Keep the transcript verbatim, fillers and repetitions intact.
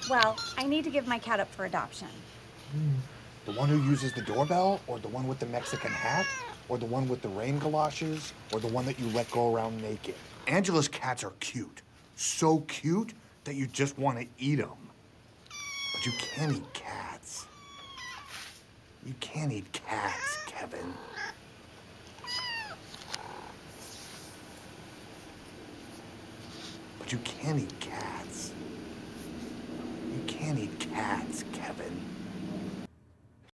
Well, I need to give my cat up for adoption. The one who uses the doorbell, or the one with the Mexican hat, or the one with the rain galoshes, or the one that you let go around naked? Angela's cats are cute. So cute that you just want to eat them. But you can't eat cats. You can't eat cats, Kevin. But you can't eat cats. You can't eat cats, Kevin.